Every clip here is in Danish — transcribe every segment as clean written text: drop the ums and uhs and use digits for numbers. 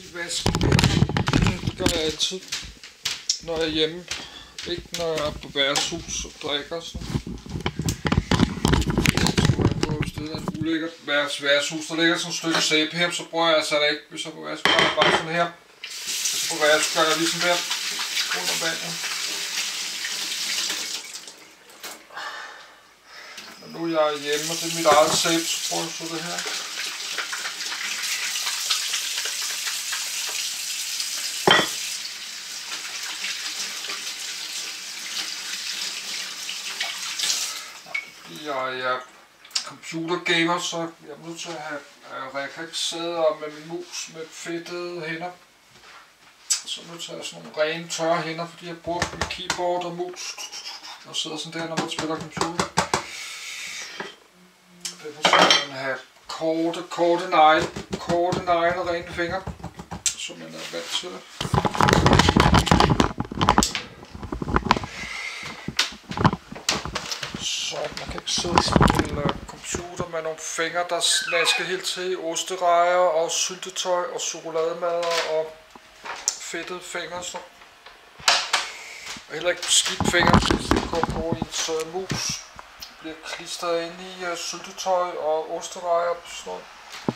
vasken. Det gør jeg altid, når jeg er hjemme. Ikke når jeg er på værtshus og drikker sådan. Hvis det er et ulækkert værtshus, der ligger sådan et stykke sæbe her, så bruger jeg altså det ikke. Hvis jeg på vasken, gør jeg bare sådan her. Hvis jeg på vasken, gør jeg ligesom der under vandet. Men nu jeg er hjemme, og det er mit eget sæbe, så prøver jeg så det her. Jeg er computergamer, så jeg er nødt til at have reflekssæder med min mus med fedtede hænder. Så er jeg nødt til at have sådan nogle rene tørre hænder, fordi jeg bruger mit keyboard og mus og sidder sådan der, når man spiller computer. Derfor skal man have korte negle og rene fingre, så man er vant til det. Så man kan ikke sidde og spille computer med nogle fingre, der snasker helt til i osterejer og syltetøj og chokolademader og fedtede fingre. Så. Og heller ikke skidt fingre, hvis det går på ens mus. Bliver klistret ind i syltetøj og osterejer og sådan noget.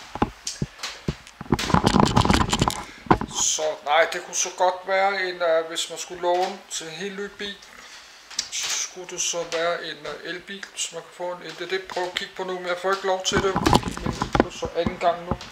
Så nej, det kunne så godt være en, hvis man skulle låne til en helt ny bil. Skulle det så være en elbil, så man kan få en. Det er det, jeg prøver at kigge på nu, men jeg får ikke lov til det. Men det er så anden gang nu.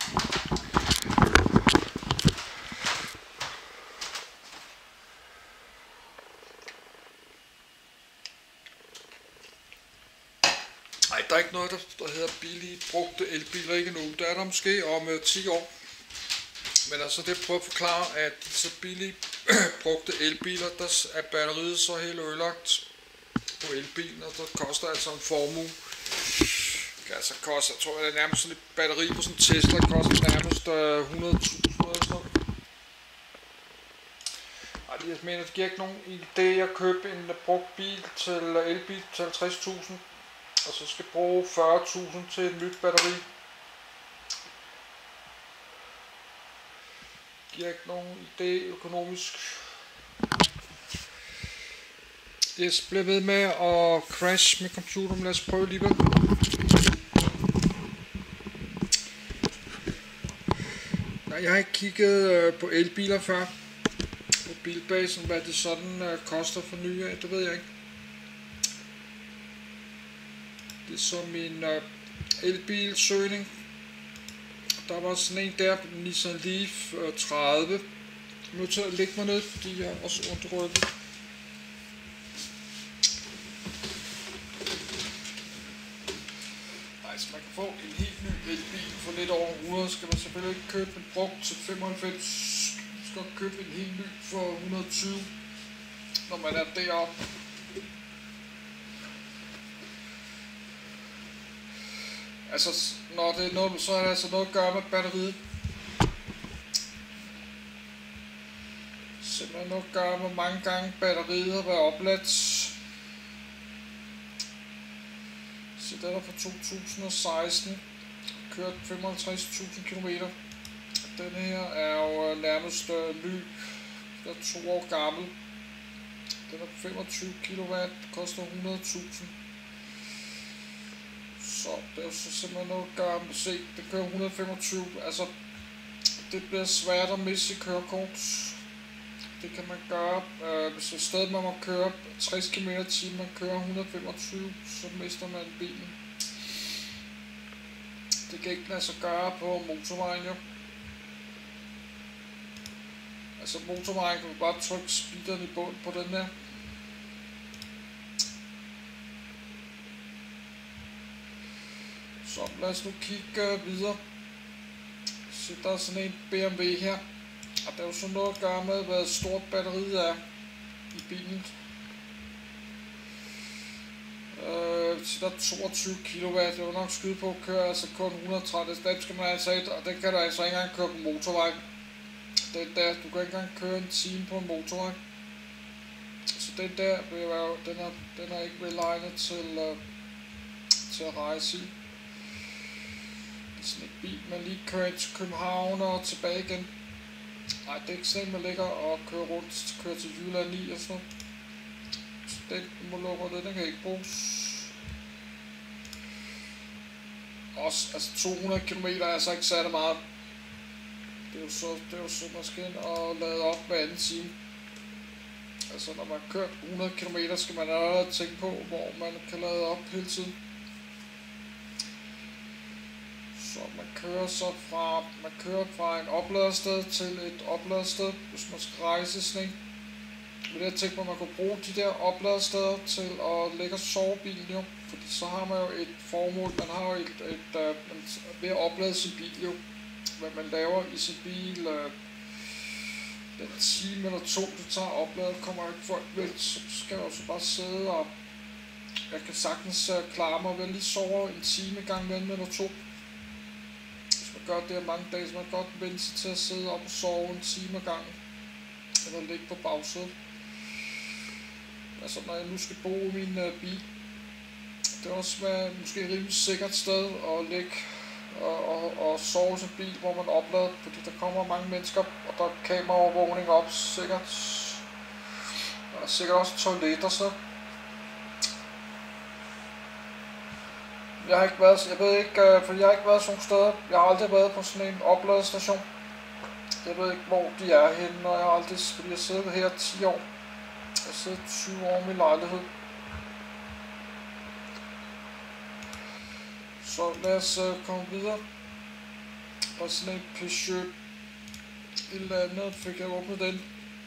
Nej, der er ikke noget, der hedder billige brugte elbiler ikke nu. Der er der måske om 10 år. Men altså det prøver at forklare, at så billige brugte elbiler, der er batteriet så helt ødelagt på elbilen, og det koster altså en formue. Det kan altså koste, jeg tror, det er nærmest sådan et batteri på sådan en Tesla, koster nærmest 100.000 eller sådan. Jeg mener, det giver ikke nogen idé at købe en brugt bil til elbil til 50.000, og så skal bruge 40.000 til et nyt batteri. Det giver ikke nogen idé økonomisk. Jeg bliver ved med at crash med computeren, men lad os prøve lige. Nej, jeg har ikke kigget på elbiler før. På bilbasen, hvad det sådan koster for nye af, det ved jeg ikke. Det er så min elbilsøgning. Der var sådan en der, Nissan Leaf 30. Jeg er nødt til at lægge mig ned, fordi jeg er også ondt i ryggen. Nej, så man kan få en helt ny elbil for lidt over 100, skal man selvfølgelig ikke købe en brugt til 95. Man skal købe en helt ny for 120, når man er deroppe. Altså, når det er noget, så er det altså noget at gøre med batteriet. Simpelthen noget at gøre med mange gange batteriet har været opladt. Så den er fra 2016. Kørt 55.000 km. Den her er jo nærmest ny. Den er 2 år gammel. Den er 25 kW. Koster 100.000. Så det er jo så simpelthen noget at gøre med. Se, det kører 125. Altså, det bliver svært at miste sit kørekort. Det kan man gøre, hvis et sted man må køre 60 km/t, man kører 125, så mister man bilen. Det kan ikke lade sig gøre på motorvejen jo. Altså motorvejen kan man bare trykke speederen i bund på den her. Så lad os nu kigge videre. Så der er sådan en BMW her. Og der er jo sådan noget at gøre med, hvad stort batteriet er i bilen. Så der er 22 kW, det er jo nok skyde på at køre altså kun 130 steps, skal man altså ikke, og den kan du altså ikke engang køre på motorvej. Den der, du kan ikke engang køre en time på en motorvej. Så den der, den er ikke velegnet til at rejse i. Det er sådan en bil, man lige kører ind til København og tilbage igen. Nej, det er ikke sådan en, man ligger og kører rundt, kører til Jylland i og sådan noget. Så den motorløber, den kan ikke bruges. Også, altså 200 km er altså ikke særlig meget. Det er jo så man skal ind og lade op hver anden time. Altså når man kører 100 km, skal man allerede tænke på, hvor man kan lade op hele tiden. Så man kører fra en opladersted til et opladersted, hvis man skal rejse sådan en. Men det jeg tænkte på, man kunne bruge de der opladesteder til at lægge og sove bilen jo. Fordi så har man jo et formål, man har jo ved at oplade sin bil jo. Hvad man laver i sin bil, den time eller to, det tager opladet, kommer ikke folk vel, så skal jeg jo så bare sidde og jeg kan sagtens klare mig ved at lige sove en time gang mellem eller to. Hvis man gør det mange dage, så man godt vende sig til at sidde op og sove en time gang eller ligge på bagsædet. Altså når jeg nu skal bo i min bil, det er også måske et rimelig sikkert sted at ligge og sove i sin bil, hvor man oplader, fordi der kommer mange mennesker, og der er kameraovervågning op, sikkert. Der er sikkert også toiletter, så. Jeg ved ikke, for jeg har ikke været sådan steder. Jeg har aldrig været på sådan en opladestation. Jeg ved ikke, hvor de er henne, og jeg har siddet her 10 år. Jeg har siddet 20 år i min lejlighed. Så lad os komme videre. Der er sådan en Peugeot et eller andet, fik jeg åbnet den.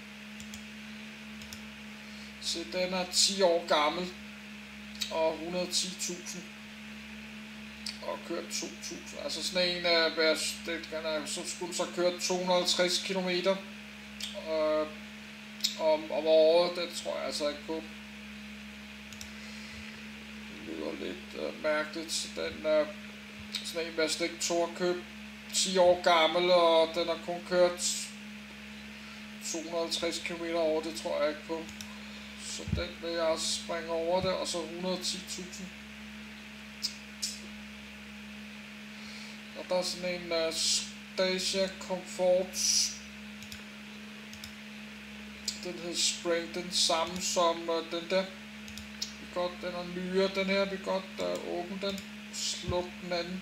Så den er 10 år gammel og 110.000 og kørt 2.000. Altså sådan en så skulle så køre 250 km om året. Det tror jeg altså ikke på. Det lyder lidt mærkeligt. Så den er sådan en, jeg slet ikke tog at købe, 10 år gammel, og den har kun kørt 250 km over, det tror jeg ikke på. Så den vil jeg springe over det, og så 110.000. Og der er sådan en Dacia Comfort. Den hedder Spring, den samme som den der. Den er nyere, den her, vi godt åbne den, slukke den anden.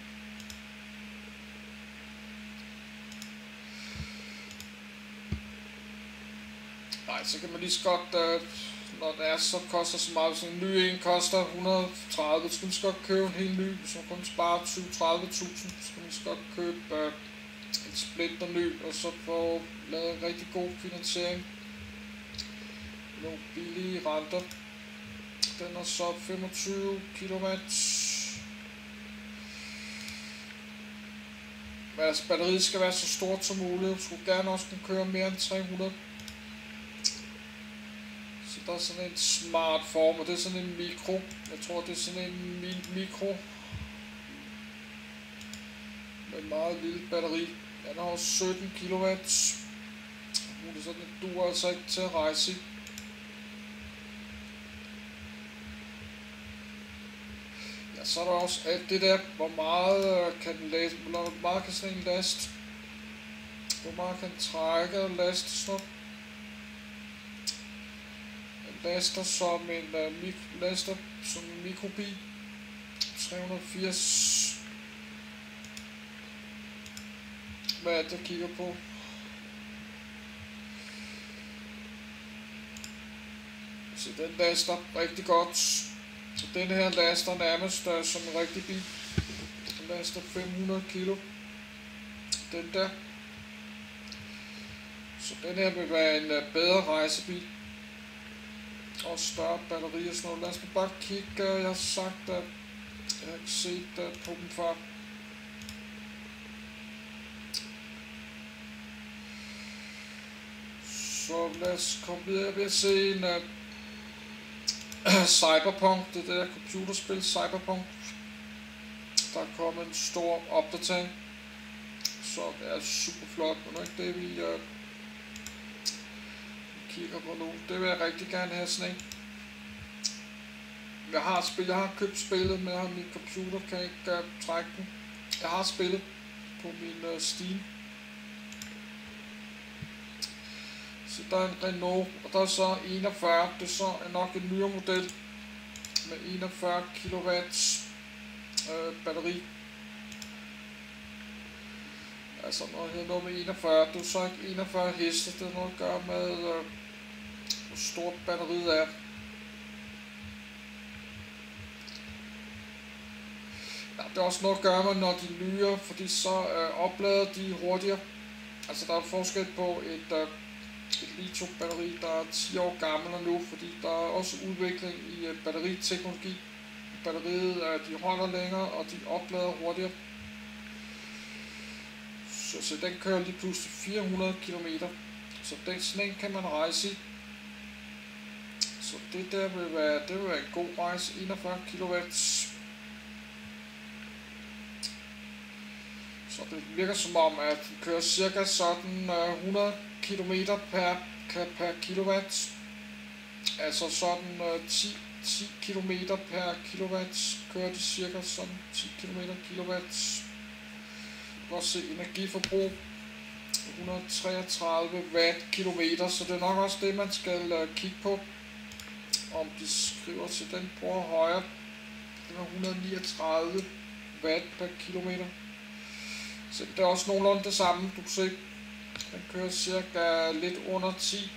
Nej, så kan man lige så godt, når det er så koster så meget, så en ny en koster 130, så kan man så godt købe en helt ny, hvis man kun sparer 20-30.000, så kan man så godt købe en splinter ny, og så få lavet en rigtig god finansiering. Nogle billige renter. Den er så 25 kW. Men altså batteriet skal være så stort som muligt. Du skulle gerne også kunne køre mere end 300. Så der er sådan en smart form, og det er sådan en mikro. Jeg tror det er sådan en mikro med et meget lille batteri. Den har også 17 kW. Det er sådan, det duer altså ikke til at rejse i. Så er der også alt det der, hvor meget kan den laste, hvor meget kan sådan en laste, hvor meget kan den trække og laste sådan. Den laster som en mikrobil, 380. Hvad er det, der kigger på? Så den laster rigtig godt. Så den her laster nærmest som en rigtig bil. Den laster 500 kilo. Den der. Så den her vil være en bedre rejsebil. Og større batteri og sådan noget. Lad os bare kigge. Jeg har sagt, at jeg har ikke set på dem før. Så lad os komme videre. Jeg vil se en Cyberpunk, det der computerspil Cyberpunk. Der er kommet en stor opdatering, så det er super flot, men ikke det vi kigger på nu. Det vil jeg rigtig gerne have sådan en. Jeg har købt spillet, men min computer kan ikke trække den. Jeg har spillet på min Steam. Så der er en Renault, og der er så 41, det er så nok en nyere model med 41 kW batteri. Altså noget med 41, det er så ikke 41 heste, det er noget at gøre med hvor stort batteriet er. Ja, det er også noget at gøre med, når de er nyere, fordi så oplader de hurtigere. Altså der er forskel på et lithium-batteri, der er 10 år gammel nu, fordi der er også udvikling i batteriteknologi. Batteriet de holder længere, og de oplader hurtigere. Så den kører lige pludselig 400 km. Så sådan en kan man rejse i. Så det der vil være en god rejse, 41 kW. Så det virker som om, at den kører cirka sådan 100 km per kilowatt. Altså sådan 10 km per kilowatt kører de cirka sådan 10 km kilowatt. Også se energiforbrug 133 watt kilometer, så det er nok også det man skal kigge på, om de skriver til den bruger højere. Den er 139 watt per kilometer, så det er også nogenlunde det samme. Du kan se, den kører cirka lidt under 10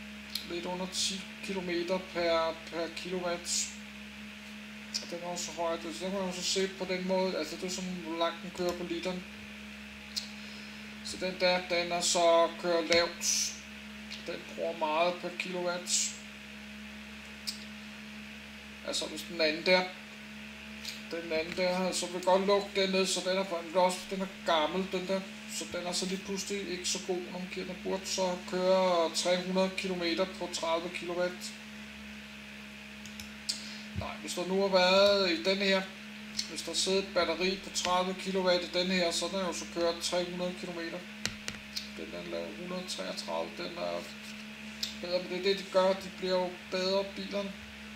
km per kilowatt. Den er også højt, så den kan man også se på den måde, altså det er sådan, hvor langt den kører på literen. Så den der, den er så kører lavt. Den bruger meget per kilowatt. Altså hvis den anden der, så vil godt lukke den ned, så den er gammel, den der. Så den er så lige pludselig ikke så god, når man giver den burde så køre 300 km på 30 kW. Nej, hvis der nu har været i den her, hvis der sidder et batteri på 30 kW i den her, så er den jo så kørt 300 km. Den laver 133, den er bedre, men det er det de gør, de bliver jo bedre bilerne.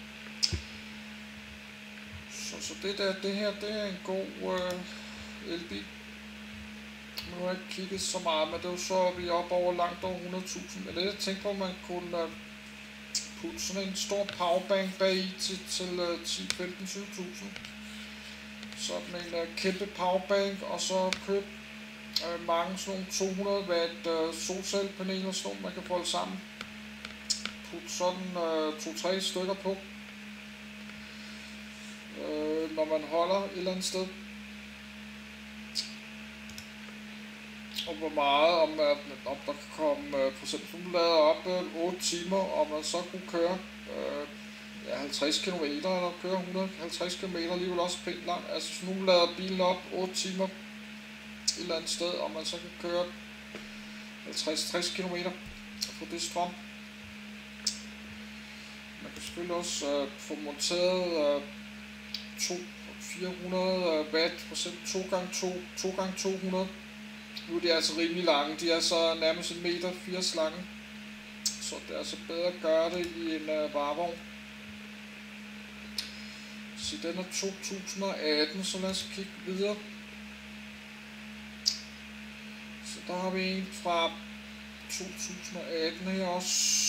Så det her, det er en god elbil. Nu har jeg ikke kigget så meget, men det er jo så, vi er oppe over langt over 100.000. Men det jeg tænkte på, at man kunne putte sådan en stor powerbank bag i til 10-15-20.000. Sådan en kæmpe powerbank, og så købe mange sådan nogle 200 watt solcellepaneler, sådan man kan folde sammen. Putte sådan 2-3 stykker på, når man holder et eller andet sted. Og hvor meget, om der kan komme, for eksempel nu lader op 8 timer, og man så kunne køre 50 km, eller køre 150 km alligevel også pænt langt. Altså så nu lader bilen op 8 timer et eller andet sted, og man så kan køre 50-60 km på det strøm. Man kan selvfølgelig også få monteret 400 watt, for eksempel 2x200. Nu er de altså rimelig lange, de er så nærmest 1,80 meter lange, så det er altså bedre at gøre det i en varevogn. Så den er 2018, så lad os kigge videre. Så der har vi en fra 2018 her også.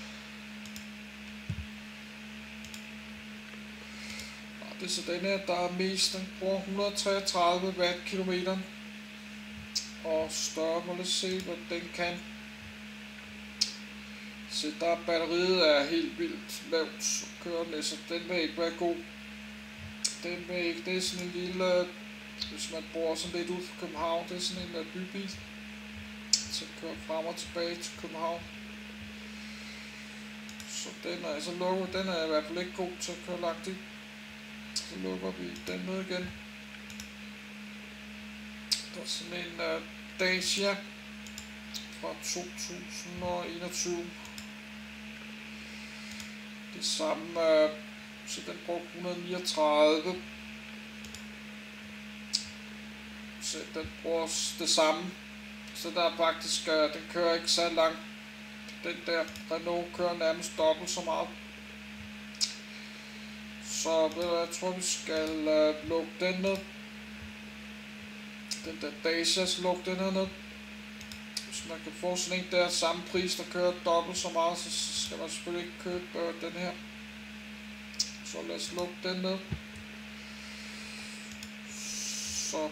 Det er så den her, der er mest, den bruger 133 watt kilometer. Og større, må lad os se, hvad den kan. Så der batteriet er helt vildt lavt, så kører den, så den vil ikke være god. Den vil ikke, det er sådan en lille, hvis man bor sådan lidt ud fra København, det er sådan en bybil. Så kører frem og tilbage til København. Så den er altså lukket, den er i hvert fald ikke god til at køre langt i. Så lukker vi den ned igen. Der er sådan en Dacia fra 2021. Det samme, så den brugte 139. Så den bruger det samme. Så der er faktisk, den kører ikke så langt. Den der Renault kører nærmest dobbelt så meget. Så jeg tror vi skal lukke den ned. Den der Dacia, så lukke den her ned. Hvis man kan få sådan en der samme pris, der kører dobbelt så meget, så skal man selvfølgelig ikke købe den her. Så lad os lukke den ned. Så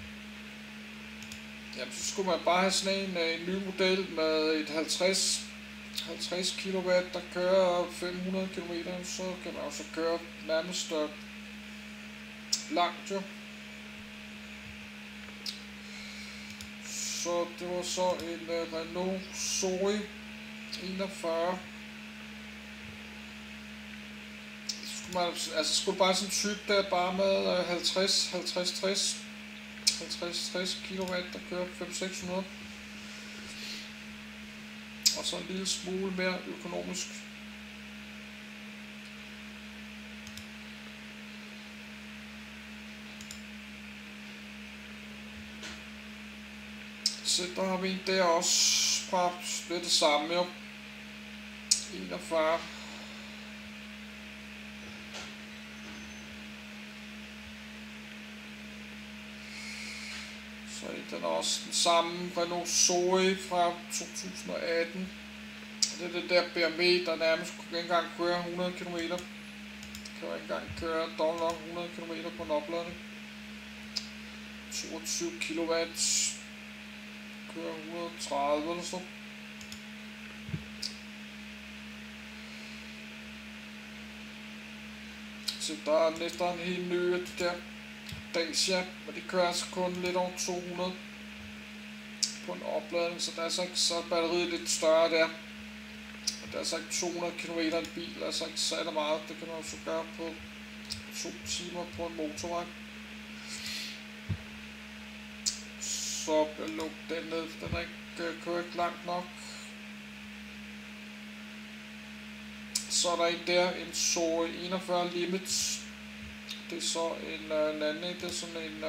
jamen, så skulle man bare have sådan en ny model med et 50 kW, der kører 500 km, så kan man også køre nærmest langt jo. Så det var så en Renault Zoe 41. Skulle bare sådan en type der bare med 50-60 kW, der kører 500-600. Og så en lille smule mere økonomisk. Så der har vi en der også fra det samme jo. 41. Så den er også den samme Renault Zoe fra 2018. Det er det der BMW, der nærmest ikke engang køre 100 km. Det kan jo ikke engang køre dobbelt 100 km på en opladning. 22 kW. Kører 130 eller så. Så der er næsten en helt ny af de der Dacia, men de kører altså kun lidt over 200 på en opladning, så der er så batteriet lidt større der. Og der er så ikke 200 km en bil, altså ikke særlig meget. Det kan man jo så gøre på 2 timer på en motorvej. Så jeg lukker den ned, den er ikke, kører ikke langt nok. Så er der en der, en Zoe 41 Limit. Det er så en anden, det er sådan en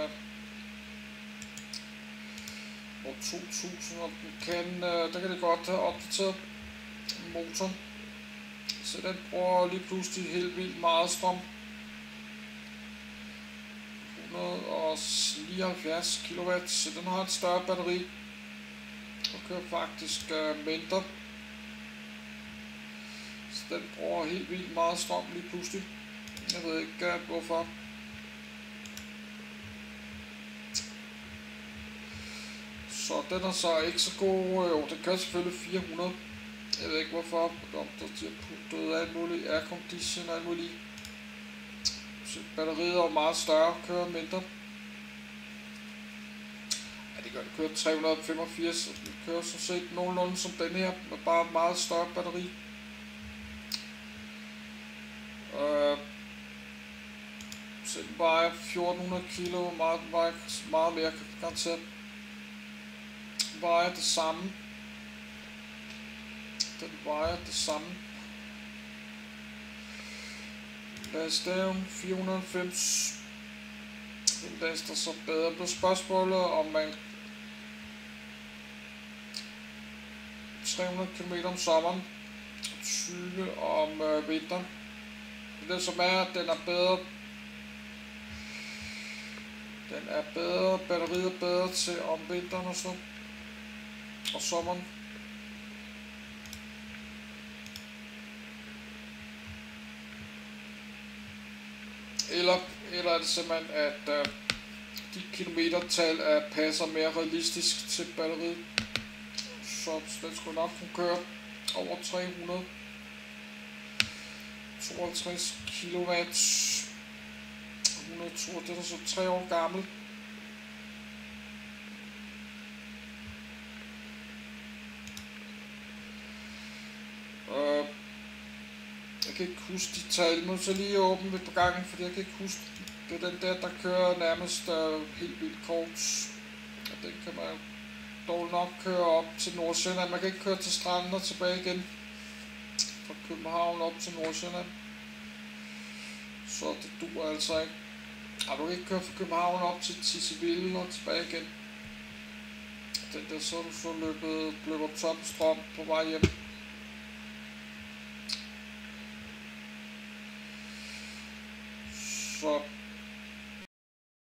år 2000, og den kan, der kan det godt have opdateret motoren. Så den bruger lige pludselig helt vildt meget strøm. 179 kW, så den har et større batteri og kører faktisk mindre. Så den bruger helt vildt meget strøm lige pludselig. Jeg ved ikke hvorfor. Så den er så ikke så god. Jo, den kører selvfølgelig 400. Jeg ved ikke hvorfor. Om der har puttet alt muligt aircondition og alt muligt. Så batteriet er meget større, kører mindre. Ja, det gør det kører 385, og det kører så set nogenlunde som den her, med bare meget større batteri. Så den vejer 1400 kilo, meget mere garanteret. Den vejer det samme. Den vejer det samme. Lastdagen 490. Den laster så bedre på spørgsmålet, om man 300 km om sommeren, 20 om vinteren. Det som er, at den er bedre. Den er bedre, batteriet er bedre til om vinteren og så. Og sommeren. Eller er det simpelthen, at de kilometertal passer mere realistisk til batteriet. Så den skulle nok kunne køre over 300. 52 kW. 102, det er så 3 år gammel. Jeg kan ikke huske de tal, nu så lige åbne lidt på gangen, fordi jeg kan ikke huske. Det er den der kører nærmest helt vildt kort. Og den kan man dårligt nok køre op til Nordsjælland. Man kan ikke køre til stranden og tilbage igen. Fra København op til Nordsjælland. Så det duer altså ikke. Har du ikke kørt fra København op til Tisvilde og tilbage igen? Den der, så er du så løber tom strøm på vej hjem. Så